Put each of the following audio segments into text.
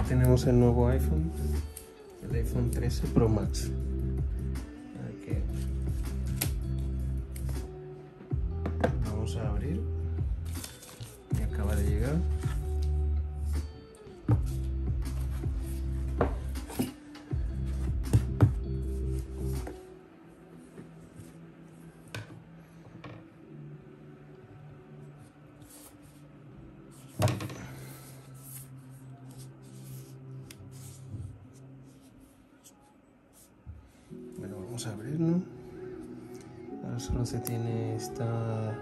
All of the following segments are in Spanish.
tenemos el nuevo iPhone, el iPhone 13 Pro Max. Aquí. Vamos a abrir. Y acaba de llegar. Bueno, vamos a abrirlo. Ahora solo se tiene esta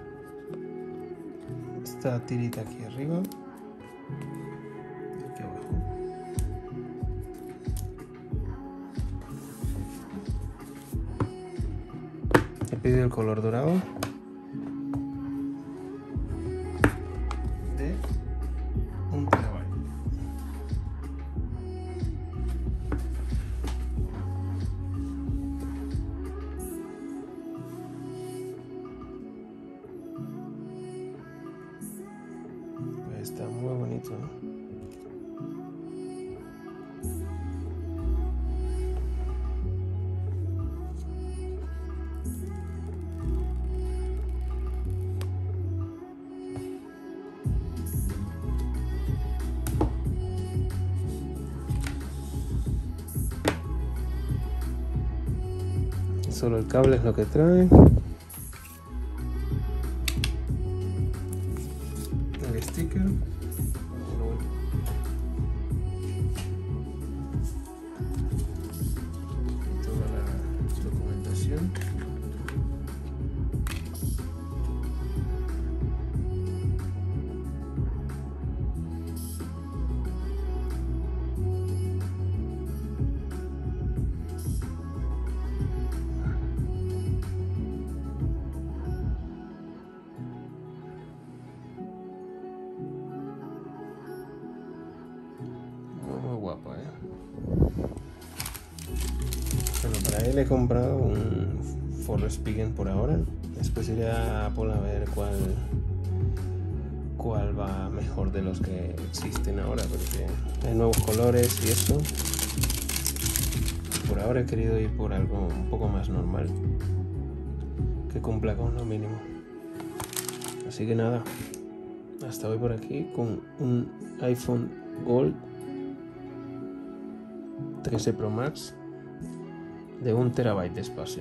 tirita aquí arriba y aquí abajo. He pedido el color dorado de 1 terabyte. Está muy bonito, ¿no? Solo el cable es lo que trae. El sticker. Toda la documentación. Muy guapo, Bueno, para él he comprado un Forest Pigeon por ahora. Después iré a Apple a ver cuál va mejor de los que existen ahora, porque hay nuevos colores y eso. Por ahora he querido ir por algo un poco más normal, que cumpla con lo mínimo. Así que nada, hasta hoy por aquí con un iPhone Gold 13 Pro Max de 1 terabyte de espacio.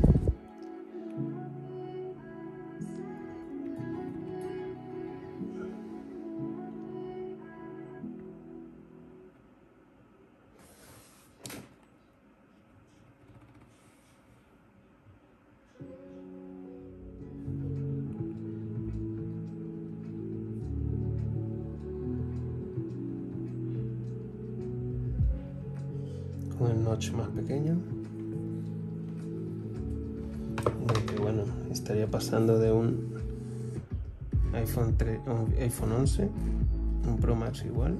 Con el notch más pequeño. Y bueno, estaría pasando de un iPhone 11, un Pro Max igual.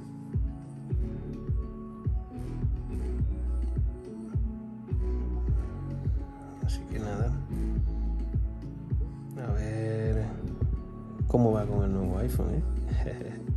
Así que nada, a ver cómo va con el nuevo iPhone,